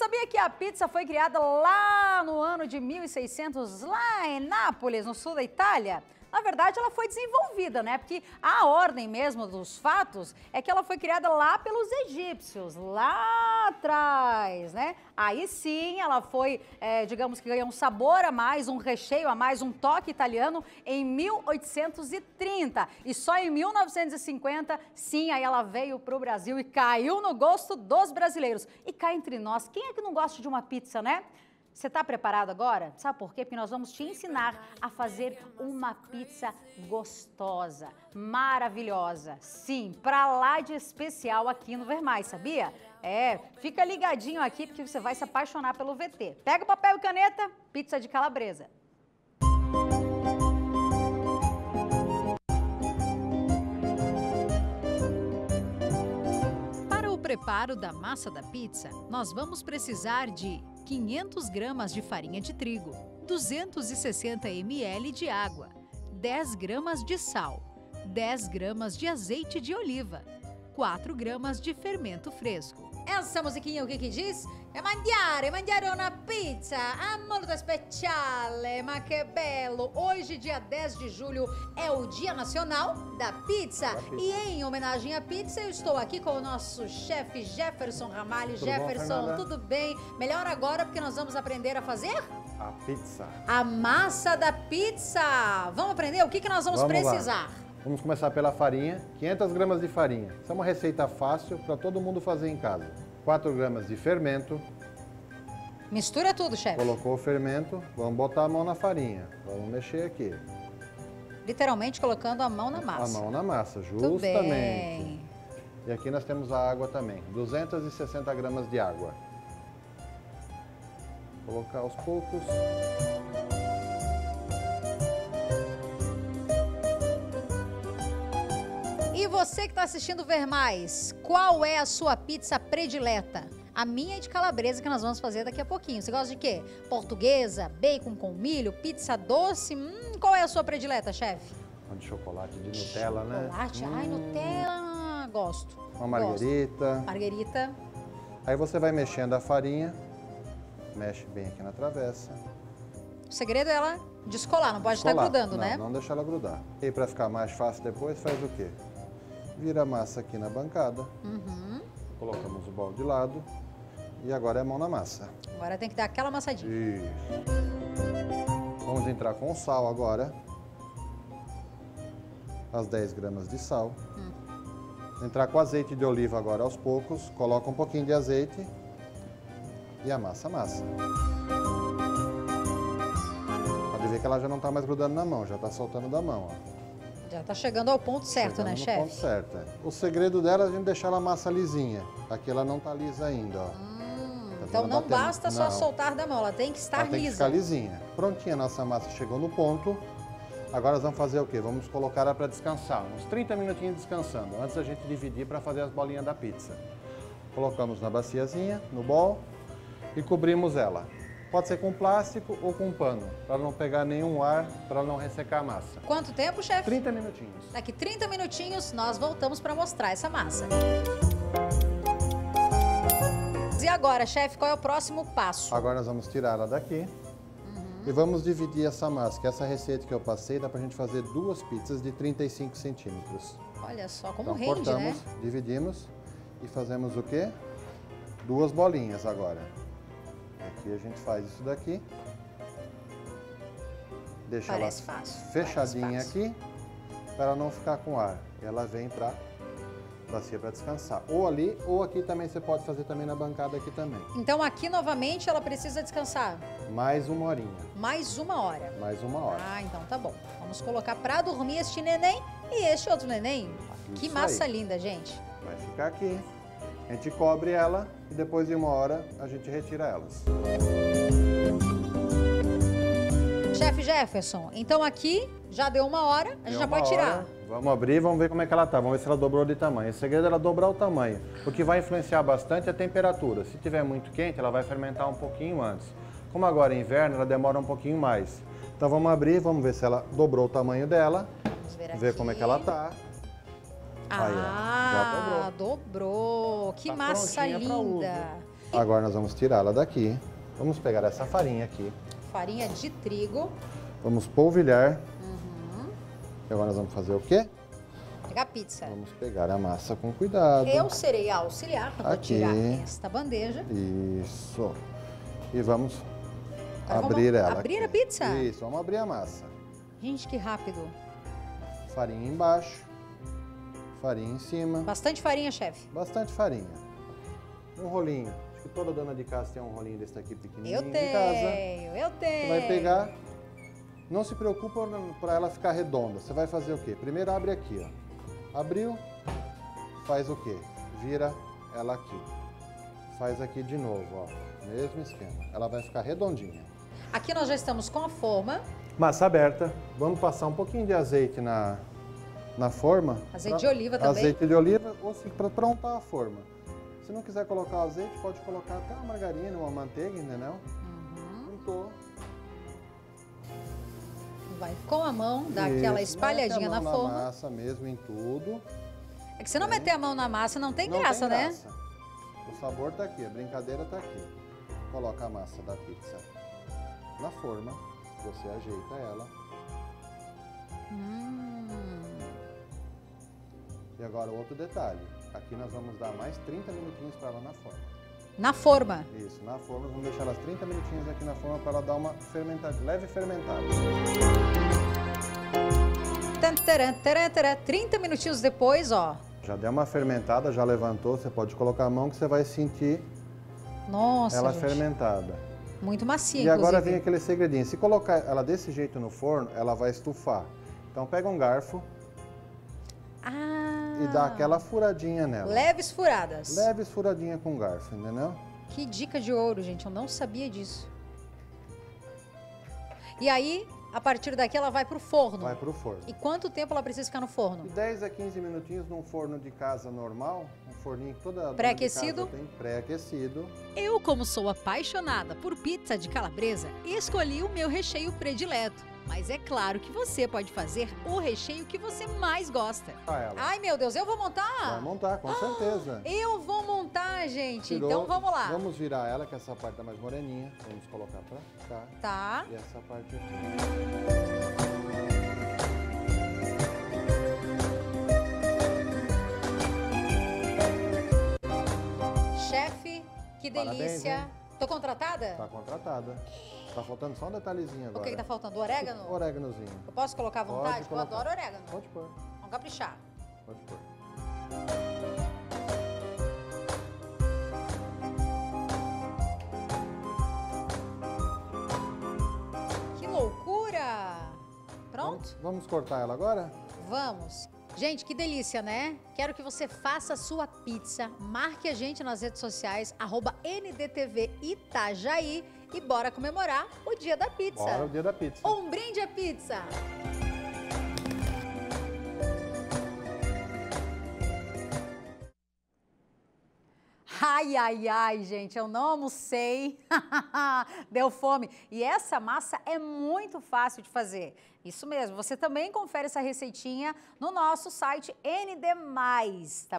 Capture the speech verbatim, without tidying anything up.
sabia que a pizza foi criada lá no ano de mil e seiscentos, lá em Nápoles, no sul da Itália? Na verdade, ela foi desenvolvida, né? Porque a ordem mesmo dos fatos é que ela foi criada lá pelos egípcios, lá atrás, né? Aí sim, ela foi, é, digamos que ganhou um sabor a mais, um recheio a mais, um toque italiano em mil oitocentos e trinta. E só em mil novecentos e cinquenta, sim, aí ela veio para o Brasil e caiu no gosto dos brasileiros. E cá entre nós, quem é que não gosta de uma pizza, né? Você está preparado agora? Sabe por quê? Porque nós vamos te ensinar a fazer uma pizza gostosa, maravilhosa. Sim, pra lá de especial aqui no Vermais, sabia? É, fica ligadinho aqui porque você vai se apaixonar pelo V T. Pega o papel e caneta, pizza de calabresa. Para o preparo da massa da pizza, nós vamos precisar de quinhentas gramas de farinha de trigo, duzentos e sessenta mililitros de água, dez gramas de sal, dez gramas de azeite de oliva, quatro gramas de fermento fresco. Essa musiquinha o que que diz? É mangiare, mangiare una pizza, ah, molto speciale, ma que bello! Hoje, dia dez de julho, é o Dia Nacional da Pizza. pizza. E em homenagem à pizza, eu estou aqui com o nosso chefe Jefferson Ramalho. Tudo Jefferson, bom, tudo bem? Melhor agora porque nós vamos aprender a fazer? A pizza. A massa da pizza. Vamos aprender? O que que nós vamos, vamos precisar? Lá. Vamos começar pela farinha, quinhentas gramas de farinha. Essa é uma receita fácil para todo mundo fazer em casa. quatro gramas de fermento. Mistura tudo, chefe. Colocou o fermento, vamos botar a mão na farinha. Vamos mexer aqui. Literalmente colocando a mão na massa. A mão na massa, justamente. Bem. E aqui nós temos a água também, duzentas e sessenta gramas de água. Colocar aos poucos. E você que está assistindo Ver Mais, qual é a sua pizza predileta? A minha é de calabresa, que nós vamos fazer daqui a pouquinho. Você gosta de quê? Portuguesa, bacon com milho, pizza doce? Hum, qual é a sua predileta, chefe? Uma de chocolate, de Nutella, chocolate. né? Chocolate, ai, hum. Nutella, gosto. Uma marguerita. Gosto. Marguerita. Aí você vai mexendo a farinha, mexe bem aqui na travessa. O segredo é ela descolar, não pode descolar. estar grudando, não, né? Não deixar ela grudar. E para ficar mais fácil depois, faz o quê? Vira a massa aqui na bancada. Uhum. Colocamos o bol de lado. E agora é a mão na massa. Agora tem que dar aquela amassadinha. Isso. Vamos entrar com o sal agora. As dez gramas de sal. Hum. Entrar com azeite de oliva agora aos poucos. Coloca um pouquinho de azeite. E amassa a massa. Pode ver que ela já não está mais grudando na mão, já está soltando da mão, ó. Já está chegando ao ponto certo, chegando né, no chefe? ponto certo. É. O segredo dela é a gente deixar ela massa lisinha. Aqui ela não está lisa ainda, ó. Hum, tá então não batendo? basta só não. soltar da mão, ela tem que estar ela tem lisa. que ficar lisinha. Prontinha, a nossa massa chegou no ponto. Agora nós vamos fazer o quê? Vamos colocar ela para descansar, uns trinta minutinhos descansando, antes da gente dividir para fazer as bolinhas da pizza. Colocamos na baciazinha, no bol, e cobrimos ela. Pode ser com plástico ou com pano, para não pegar nenhum ar, para não ressecar a massa. Quanto tempo, chefe? trinta minutinhos. Daqui trinta minutinhos nós voltamos para mostrar essa massa. E agora, chefe, qual é o próximo passo? Agora nós vamos tirar ela daqui uhum. e vamos dividir essa massa, que essa receita que eu passei dá para a gente fazer duas pizzas de trinta e cinco centímetros. Olha só como então, rende, cortamos, né? Dividimos e fazemos o quê? Duas bolinhas agora. Aqui a gente faz isso daqui, deixa Parece ela fácil. fechadinha Parece fácil. aqui, para ela não ficar com ar. E ela vem para bacia para descansar. Ou ali, ou aqui também você pode fazer também na bancada aqui também. Então aqui novamente ela precisa descansar? Mais uma horinha. Mais uma hora? Mais uma hora. Ah, então tá bom. Vamos colocar para dormir este neném e este outro neném. Isso que massa aí. linda, gente. Vai ficar aqui. A gente cobre ela e depois de uma hora a gente retira elas. Chefe Jefferson, então aqui já deu uma hora, a gente deu já pode hora. tirar. Vamos abrir e vamos ver como é que ela tá. Vamos ver se ela dobrou de tamanho. O segredo é ela dobrar o tamanho. O que vai influenciar bastante é a temperatura. Se tiver muito quente, ela vai fermentar um pouquinho antes. Como agora é inverno, ela demora um pouquinho mais. Então vamos abrir, vamos ver se ela dobrou o tamanho dela. Vamos ver, ver aqui. como é que ela tá. Ah, Aí, ó, já dobrou. dobrou. Que Tá massa prontinha pra uso. linda. Agora nós vamos tirá-la daqui. Vamos pegar essa farinha aqui. Farinha de trigo. Vamos polvilhar. Uhum. E agora nós vamos fazer o quê? Pegar a pizza. Vamos pegar a massa com cuidado. Eu serei a auxiliar para Aqui. tirar esta bandeja. Isso. E vamos Agora abrir vamos ela. abrir aqui. a pizza? Isso, vamos abrir a massa. Gente, que rápido. Farinha embaixo. Farinha em cima. Bastante farinha, chefe. Bastante farinha. Um rolinho. Acho que toda dona de casa tem um rolinho desse aqui pequenininho Eu em tenho, casa. eu tenho. Você vai pegar. Não se preocupa para ela ficar redonda. Você vai fazer o quê? Primeiro abre aqui, ó. Abriu. Faz o quê? Vira ela aqui. Faz aqui de novo, ó. Mesmo esquema. Ela vai ficar redondinha. Aqui nós já estamos com a forma. Massa aberta. Vamos passar um pouquinho de azeite na, na forma. Azeite pra, de oliva também. Azeite de oliva, ou se para prontar a forma. Se não quiser colocar azeite, pode colocar até uma margarina, uma manteiga, entendeu? Uhum. Untou. Vai com a mão, dá aquela Isso, espalhadinha mete a na mão forma. na massa mesmo, em tudo. É que se não meter a mão na massa, não tem Não graça, tem né? graça. O sabor tá aqui, a brincadeira tá aqui. Coloca a massa da pizza na forma, você ajeita ela. Hum. E agora outro detalhe, aqui nós vamos dar mais trinta minutinhos para ela na forma. Na forma. Isso, na forma, vamos deixar elas trinta minutinhos aqui na forma para ela dar uma fermentada, leve fermentada. Tantaran, taran, taran. trinta minutinhos depois, ó. Já deu uma fermentada, já levantou, você pode colocar a mão que você vai sentir Nossa, ela gente. fermentada. Muito macia, E agora inclusive. vem aquele segredinho, se colocar ela desse jeito no forno, ela vai estufar. Então pega um garfo Ah. e dá aquela furadinha nela. Leves furadas. Leves furadinha com garfo, entendeu? Que dica de ouro, gente. Eu não sabia disso. E aí, a partir daqui, ela vai pro forno. Vai pro forno. E quanto tempo ela precisa ficar no forno? De dez a quinze minutinhos num forno de casa normal, um forninho que toda dona de Pré-aquecido? casa tem pré-aquecido. Eu, como sou apaixonada por pizza de calabresa, escolhi o meu recheio predileto. Mas é claro que você pode fazer o recheio que você mais gosta. Ah, ela. Ai, meu Deus, eu vou Vai montar? montar, com certeza. Eu vou montar, gente. Tirou. Então vamos lá. Vamos virar ela, que essa parte tá mais moreninha. Vamos colocar pra cá. Tá. E essa parte aqui. Chefe, que Parabéns, delícia. hein? Tô contratada? Tá contratada. Tá faltando só um detalhezinho agora. O que, que tá faltando? O orégano? Oréganozinho. Eu posso colocar à Pode vontade? Eu colocar. adoro orégano. Pode pôr, Vamos caprichar. pode pôr. Que loucura! Pronto? Vamos, vamos cortar ela agora? Vamos. Gente, que delícia, né? Quero que você faça a sua pizza, marque a gente nas redes sociais, arroba N D T V Itajaí e bora comemorar o dia da pizza. Bora o dia da pizza. Um brinde à pizza! Ai, ai, ai, gente, eu não almocei, deu fome. E essa massa é muito fácil de fazer. Isso mesmo, você também confere essa receitinha no nosso site N D mais, tá?